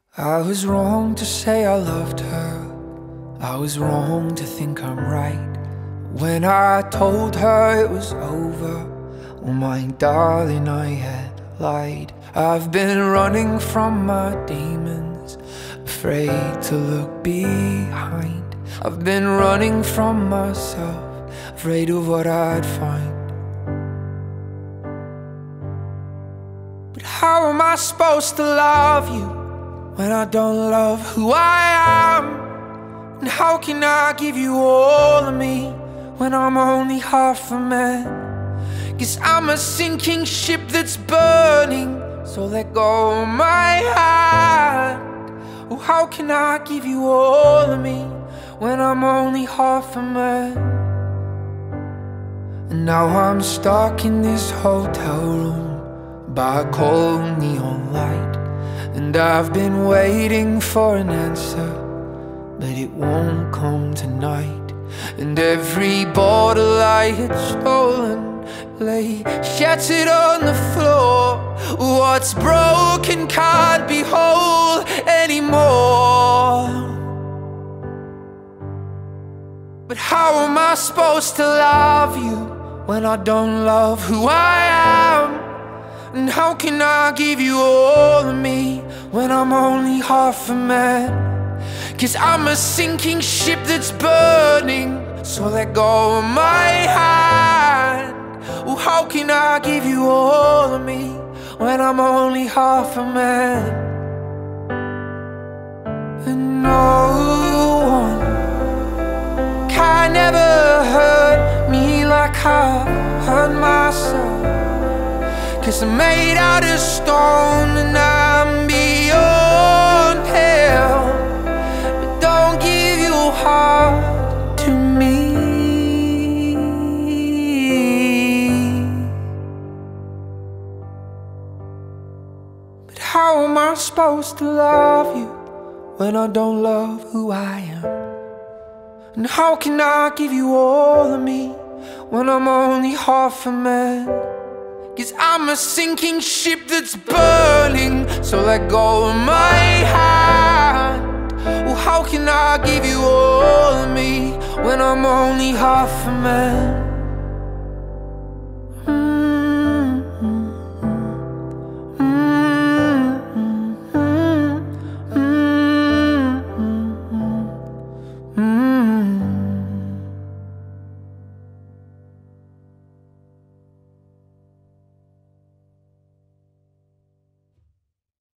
I was wrong to say I loved her. I was wrong to think I'm right. When I told her it was over, oh my darling, I had lied. I've been running from my demons, afraid to look behind. I've been running from myself, afraid of what I'd find. But how am I supposed to love you when I don't love who I am? And how can I give you all of me when I'm only half a man? 'Cause I'm a sinking ship that's burning, so let go of my hand. Oh, how can I give you all of me when I'm only half a man? And now I'm stuck in this hotel room by a cold neon light, and I've been waiting for an answer, but it won't come tonight. And every bottle I had stolen lay shattered on the floor. What's broken can't be whole anymore. But how am I supposed to love you when I don't love who I am? And how can I give you all of me when I'm only half a man? 'Cause I'm a sinking ship that's burning, so let go of my hand. Oh, how can I give you all of me when I'm only half a man? And no one can ever hurt me like I hurt myself. 'Cause I'm made out of stone and I'm beyond hell. But don't give your heart to me. But how am I supposed to love you when I don't love who I am? And how can I give you all of me when I'm only half a man? 'Cause I'm a sinking ship that's burning, so let go of my hand. Oh, how can I give you all of me when I'm only half a man?